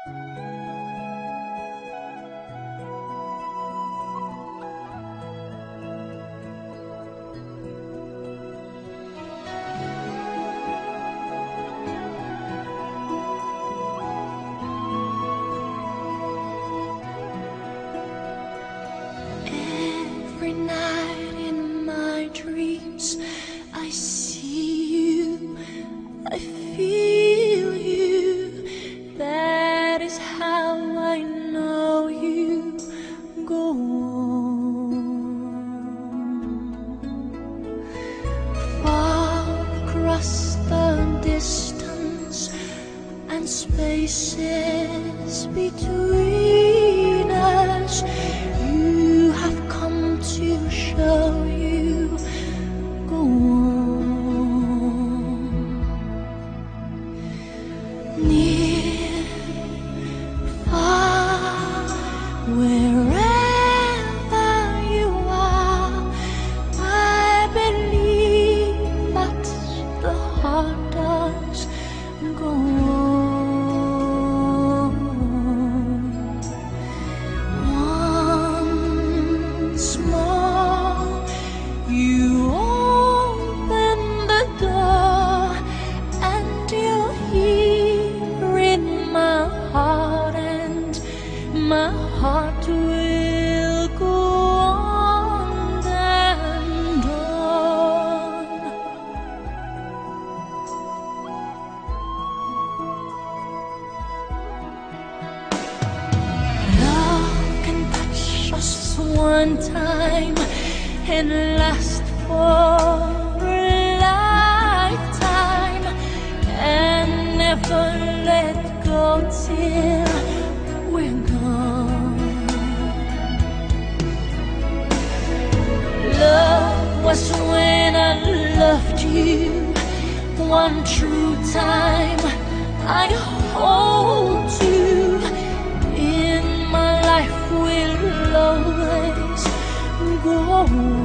Every night in my dreams I see you, I feel you. That is how I know you. Go on. Far across the distance and spaces between us, you have come to show you. Go on. Near, far, wherever you are, I believe that the heart does. Go on. Once more, you open the door, and you're here in my heart, and my heart will go on and on. Love can touch us one time and last for a lifetime, and never let go till we're gone. Love was when I loved you one true time. I hold you in my life, will always go on.